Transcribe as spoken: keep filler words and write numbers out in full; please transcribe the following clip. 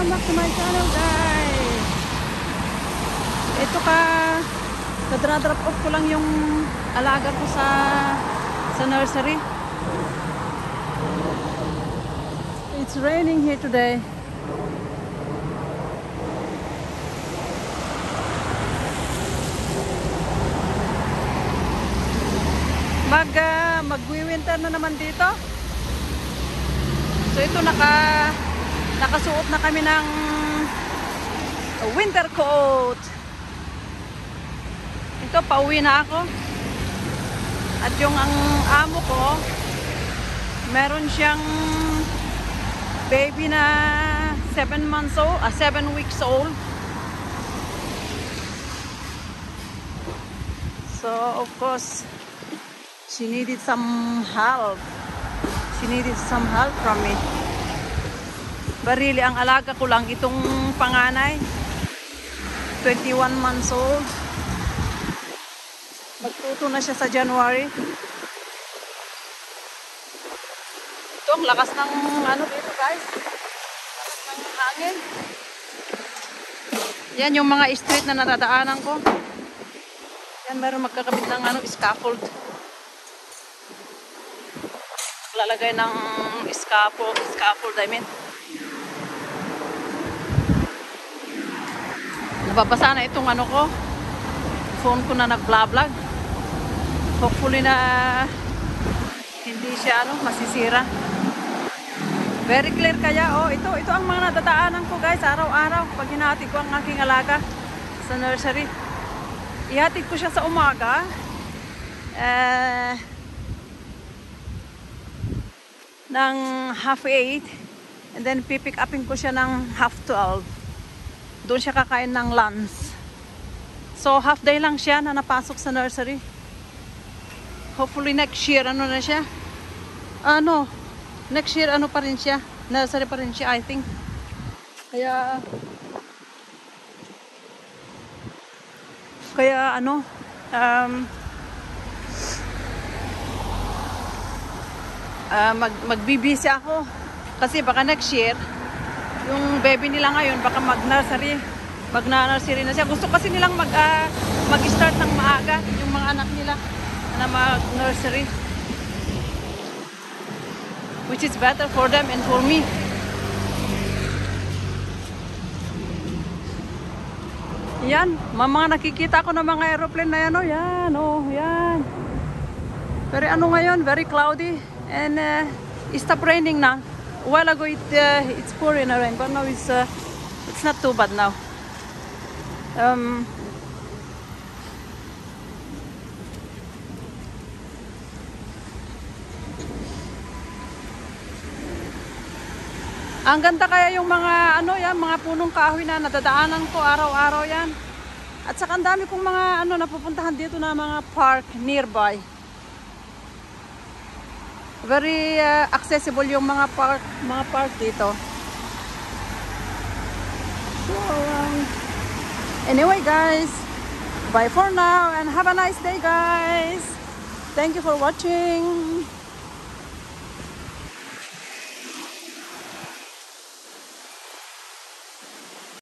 Welcome back to my channel, guys. Ito ka, kadra-drop off ko lang yung alaga ko sa sa nursery. It's raining here today. Mag uh, magwi-winter na naman dito. So ito naka nakasuot na kami ng winter coat. Ito pauwi na ako. At yung ang amo ko, meron siyang baby na seven months old, ah, seven weeks old. So of course she needed some help. She needed some help from me. But really, ang alaga ko lang itong panganay. twenty-one months old. Magtuto na siya sa January. Ito, ang lakas ng ano dito, guys. Lakas ng hangin. Yan yung mga street na nadadaanan ko. Yan, meron magkakabit ng ano, scaffold. Lalagay ng scaffold, scaffold, I mean. Nababasa na itong ano ko. Phone ko na nag-vlog. Hopefully na hindi siya ano, masisira. Very clear kaya. Oh, ito, ito ang mga nadadaanan ko, guys, araw-araw. Pag hinahatid ko ang aking alaga sa nursery. Ihatid ko siya sa umaga. Eh... ng half eight, and then pipick upin ko siya ng half twelve. Doon siya kakain ng lunch. So half day lang siya na napasok sa nursery. Hopefully next year ano na siya, ano next year ano pa rin siya, nursery pa rin siya, I think. Kaya kaya ano um Uh, mag magbibisi ako kasi baka next year yung baby nila ngayon baka mag nursery mag nursery na siya. Gusto kasi nilang mag uh, mag start ng maaga yung mga anak nila na mag nursery, which is better for them and for me. Yan, mga nakikita ko ng mga aeroplane na yan, oh, yan, oh, yan. Pero ano ngayon, very cloudy. And uh, it stopped raining now. A while ago it uh, it's pouring rain, but now it's uh, it's not too bad now. Um, ang ganda kaya yung mga ano yan, mga punong kahoy na nadadaanan ko araw-araw yan. At saka ang dami kong mga ano napupuntahan dito na mga park nearby. Very uh, accessible yung mga park, mga park dito. So, um, anyway guys, bye for now and have a nice day, guys. Thank you for watching.